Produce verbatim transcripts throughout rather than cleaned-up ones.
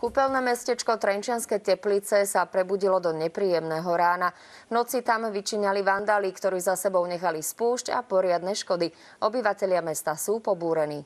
Kúpeľné mestečko Trenčianske Teplice sa prebudilo do nepríjemného rána. V noci tam vyčíňali vandáli, ktorí za sebou nechali spúšť a poriadne škody. Obyvatelia mesta sú pobúrení.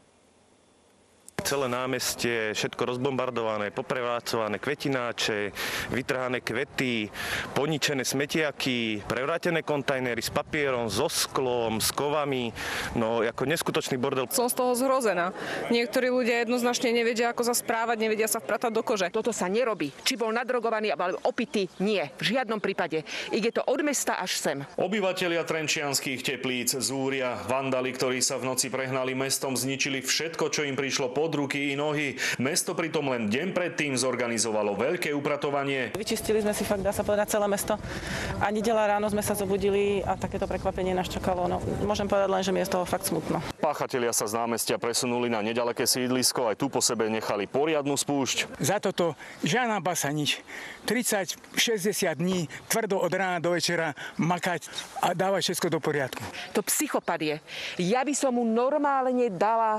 Celé námestie, všetko rozbombardované, poprevádzované kvetináče, vytrhané kvety, poničené smetiaky, prevrátené kontajnery s papierom, so sklom, s kovami. No, ako neskutočný bordel. Som z toho zhrozená. Niektorí ľudia jednoznačne nevedia, ako sa správať, nevedia sa vpratať do kože. Toto sa nerobí. Či bol nadrogovaný alebo opitý, nie. V žiadnom prípade. Ide to od mesta až sem. Obyvatelia Trenčianskych Teplíc zúria. Vandali, ktorí sa v noci prehnali mestom, zničili všetko, čo im prišlo pod ruky i nohy. Mesto pritom len deň predtým zorganizovalo veľké upratovanie. Vyčistili sme si fakt, dá sa povedať, celé mesto. A nedeľa ráno sme sa zobudili a takéto prekvapenie nás čakalo. No, môžem povedať len, že mi je z toho fakt smutno. Páchatelia sa z námestia presunuli na nedaleké sídlisko, aj tu po sebe nechali poriadnu spúšť. Za toto žiadna basa nič. tridsať šesťdesiat dní tvrdo od rána do večera makať a dávať všetko do poriadku. To psychopat je. Ja by som mu normálne dala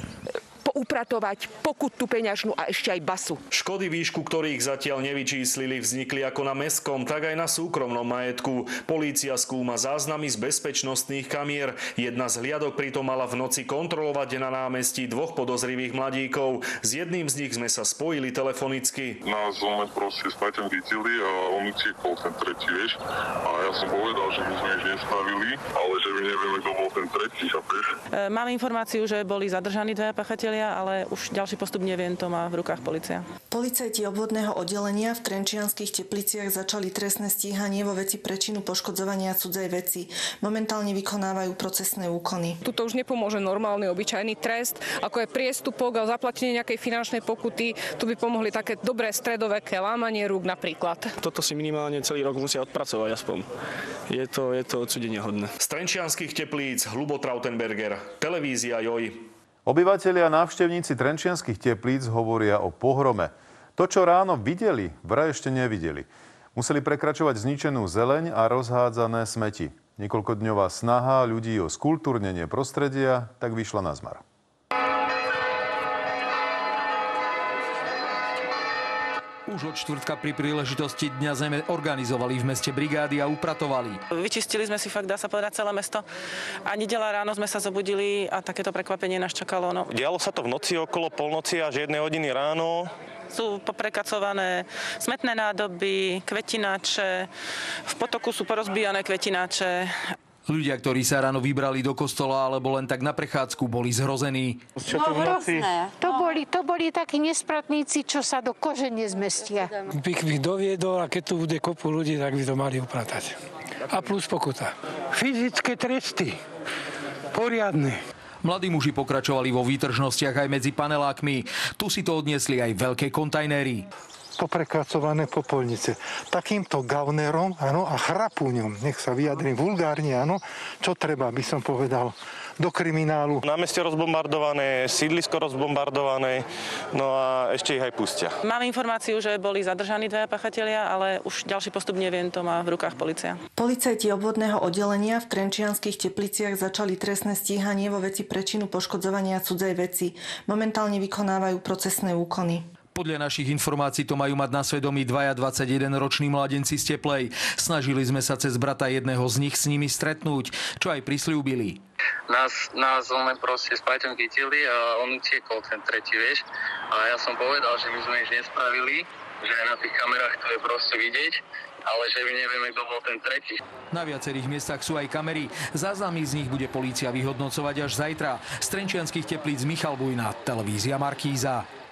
poupratovať pokutu peňažnú a ešte aj basu. Škody, výšku ktorých zatiaľ nevyčíslili, vznikli ako na mestskom, tak aj na súkromnom majetku. Polícia skúma záznamy z bezpečnostných kamier. Jedna z hliadok pritom mala v noci kontrolovať na námestí dvoch podozrivých mladíkov. S jedným z nich sme sa spojili telefonicky. Nás len proste s Paťom chytili a on utiekol ten tretí, vieš. A ja som povedal, že my sme ich nespravili, ale že my nevieme, kto bol ten tretí, chápeš? E, mám informáciu, že boli zadržaní dvaja pachatelia, ale už ďalší postup neviem, to má v rukách polícia. Policajti obvodného oddelenia v Trenčianskych Tepliciach začali trestné stíhanie vo veci prečinu poškodzovania cudzej veci. Momentálne vykonávajú procesné úkony. Tuto už nepomôže normálny, obyčajný trest, ako je priestupok a zaplatenie nejakej finančnej pokuty. Tu by pomohli také dobré stredoveké lámanie rúk napríklad. Toto si minimálne celý rok musia odpracovať aspoň. Je to, je to odsúdeniahodné. Z Trenčianskych Teplíc Ľubo Trautenberger, televízia Joj. Obyvatelia a návštevníci Trenčianskych Teplíc hovoria o pohrome. To, čo ráno videli, vraj ešte nevideli. Museli prekračovať zničenú zeleň a rozhádzané smeti. Niekoľkodňová snaha ľudí o skultúrnenie prostredia tak vyšla na zmar. Už od štvrtka pri príležitosti Dňa zeme organizovali v meste brigády a upratovali. Vyčistili sme si fakt, dá sa povedať, celé mesto. A nedeľa ráno sme sa zobudili a takéto prekvapenie nás čakalo. No. Dialo sa to v noci okolo polnoci až jednej hodiny ráno. Sú poprekacované smetné nádoby, kvetináče, v potoku sú porozbijané kvetináče. Ľudia, ktorí sa ráno vybrali do kostola alebo len tak na prechádzku, boli zhrození. No hrozné. To boli, to boli takí nespratníci, čo sa do kože nezmestia. By ich doviedol a keď tu bude kopu ľudí, tak by to mali upratať. A plus pokuta. Fyzické tresty. Poriadne. Mladí muži pokračovali vo výtržnostiach aj medzi panelákmi. Tu si to odniesli aj veľké kontajnery. Poprekracované popolnice. Takýmto gavnerom, áno, a chrapúňom, nech sa vyjadrím vulgárne, áno, čo treba, by som povedal, do kriminálu. Námestie rozbombardované, sídlisko rozbombardované, no a ešte ich aj pustia. Mám informáciu, že boli zadržaní dvaja pachatelia, ale už ďalší postup neviem, to má v rukách polícia. Policajti obvodného oddelenia v Trenčianskych Tepliciach začali trestné stíhanie vo veci prečinu poškodzovania cudzej veci. Momentálne vykonávajú procesné úkony. Podľa našich informácií to majú mať na svedomí dvaja dvadsaťjedenroční mladenci z Teplej. Snažili sme sa cez brata jedného z nich s nimi stretnúť, čo aj prisľúbili. Nás, nás len proste s Paťom chytili a on utiekol ten tretí, vieš. A ja som povedal, že my sme ich nespravili, že na tých kamerách to je proste vidieť, ale že my nevieme, kto bol ten tretí. Na viacerých miestach sú aj kamery. Záznamy z nich bude polícia vyhodnocovať až zajtra. Z Trenčianskych Teplíc Michal Bujna, televízia Markíza.